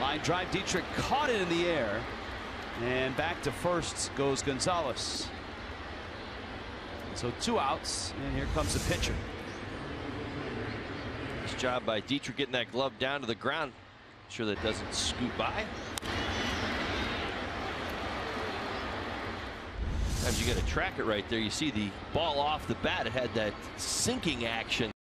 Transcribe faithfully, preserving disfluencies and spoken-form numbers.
Line drive. Dietrich caught it in the air. And back to first goes Gonzalez. So two outs. And here comes the pitcher. Nice job by Dietrich getting that glove down to the ground. Sure that doesn't scoot by. Sometimes you got to track it right there. You see the ball off the bat. It had that sinking action.